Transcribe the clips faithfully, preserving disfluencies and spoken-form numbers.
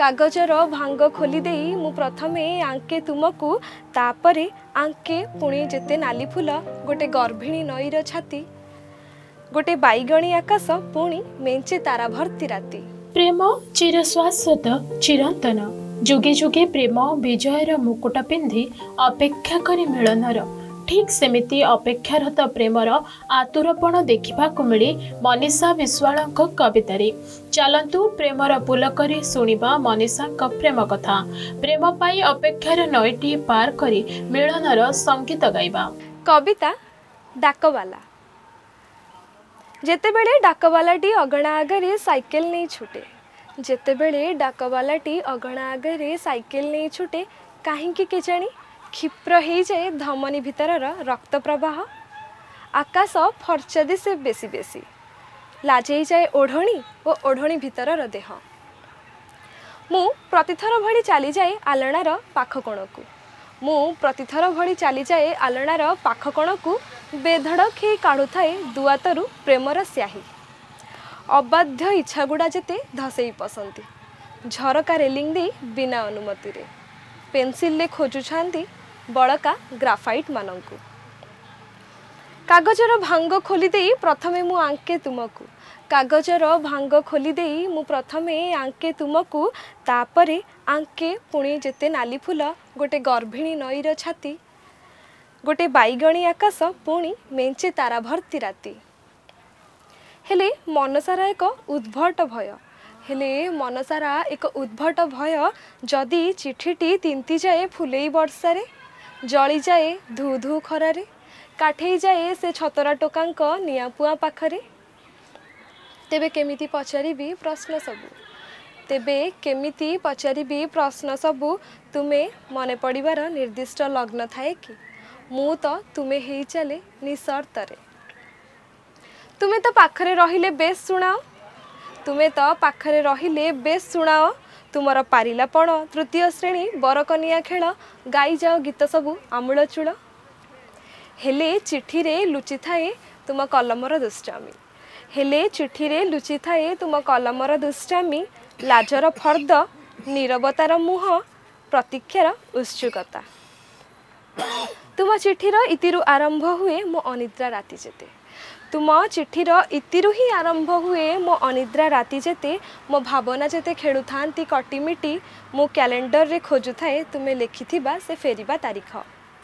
कागजर भांग खोली देई मु प्रथमे आंके तुमको तापरे आंके पुणी जेते नाली फूल गोटे गर्भिणी नईर छाती गोटे बैगणी आकाश पुणी मेंचे तारा भर्ती राती। प्रेम चिरशाश्वत चिरंतन जुगे जुगे प्रेम विजयर मुकुट पिंधि अपेक्षा करी मिलनर ठीक सेमिति अपेक्षारत प्रेमर आतुरपण देखा मिले मनीषा विश्वाल कवितारे। चलतु प्रेमर पुलकरी शुणा मनीषा प्रेम कथा प्रेम पाई अपेक्षार नईटी पार करी मिलनर संगीत गाइबा। कविता डाकवाला। जेतेबेले डाकवालाटी अगणा आगे साइकेल नहीं छुटे जेतेबेले डाकवालाटी अगणा आगे साइकेल नहीं छुटे कहीं केजाणी क्षिप्र हो जाए धमनी भितर रक्त प्रवाह आकाश फर्चा दिसे बेसी बेसी लाजई जाए ओढ़णी और ओढ़णी भितर देह मु प्रतिथर भली चली जाए आलणार पाख कोण को मु प्रतिथर भली चली जाए आलणार पाख कोण को बेधड़क ही काढ़ु थाए दुआतरु प्रेमर स्याही अबाध्य इच्छा गुड़ा जेते धसई पसंती झरका रेलिंग दे बिना अनुमति रे पेंसिल ले खोजुछांती बड़का ग्राफाइट मानंकु। कागजर भांग खोली देई प्रथमे मु आंके तुमको कागजर भांग खोली देई मु प्रथमे आंके तुमको तापरे आंके पुणी जेते नाली फूल गोटे गर्भिणी नईर छाती गोटे बैगणी आकाश पुणी मेंचे तारा भर्ती राती। हेले मनसारा एक उद्भट भय हेले मनसारा एक उद्भट भय जदि चिठीटी तिंती जाए फुलेई वर्षारे जली जाए धू धू खरारे काठेई जाए से छतरा टोकांक निआपुआ पाखरे तेबे केमिति पचारिबी प्रश्न सबू तेबे केमिति पचारिबी प्रश्न सबू तुमे मने पड़िबार निर्दिष्ट लग्न थाए कि मु तो तुमे हेई चले निसर्तरे तुमे तो पाखरे रहिले बेस सुनाओ तुमे तो पाखरे रहिले बेस सुनाओ तुमर पारिलापण तृतीय श्रेणी बरकनिया खेल गाई जाओ गीत सबू आमूल चूल हेले चिठी रे लुचि थाए तुम कलमर दुष्टामी हेले चिठी रे लुचि थाए तुम कलमर दुष्टामी लाजर फर्द नीरवतार मुह प्रतीक्षार उत्सुकता तुम चिठीर इतिरु आरंभ हुए मो अनिद्रा राति जेते तुम चिठीर इतिरु ही आरंभ हुए मो अनिद्रा राति जेते मो भावना जेते खेलु थांती कटिमिटी मो कैलेंडर रे खोजु थाए तुमे लिखिथिबा से फेरिबा तारीख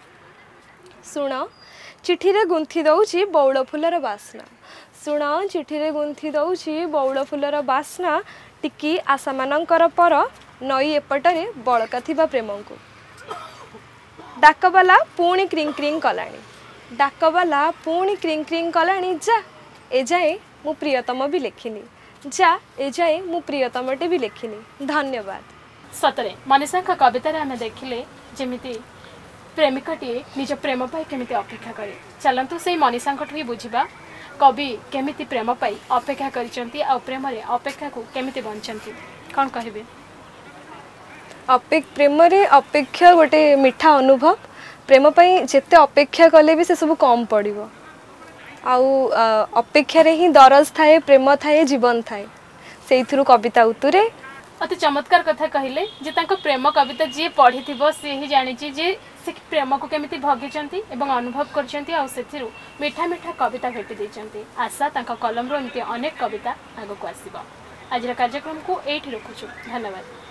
सुण चिठी रे गुंथि दउची बौल फुलर बासना सुण चिठी रे गुंथि दउची बौल फुलर बासना टिकी आशा मानकर पर नई एपटरे बळका थिबा प्रेमंकु डाकवाला पुणी क्रिंग क्रिंग कलानी डाकवाला पुणी क्रिंग क्रिंग कलानी जा ए जाए मु प्रियतम भी लेखिनी जा ए जाए मु प्रियतमटे भी लेखिनी। धन्यवाद। सतरे मनीषा का कविता रे आमे देखिले जेमिति प्रेमिकटी निज प्रेम पाई केमिति अपेक्षा करे चलंतु से मनीषा को ही बुझिबा कवि केमिति प्रेम पाई अपेक्षा करिसंती आ प्रेम रे अपेक्षा को केमिति बंचंती कोन कहबे। अपेक प्रेम रे अपेक्षा गोटे मिठा अनुभव प्रेम पाई जेते अपेक्षा कले भी से सब कम पड़िबो आउ अपेक्षा रे ही दरज थाए प्रेम थाए जीवन थाए सेइथुरु कविता उतुरे अति चमत्कार कथा कहले जे तांको प्रेम कविता जे पढ़ी थिबो से ही जानि छि जे से प्रेम को केमिति भगिचंती एवं अनुभव करचंती आ सेथिरु मीठा मीठा कविता भेटि दैचंती आशा तांको कलम रो एमति अनेक कविता आगो को आसीबो। आज कार्यक्रम को एठी रखुछु। धन्यवाद।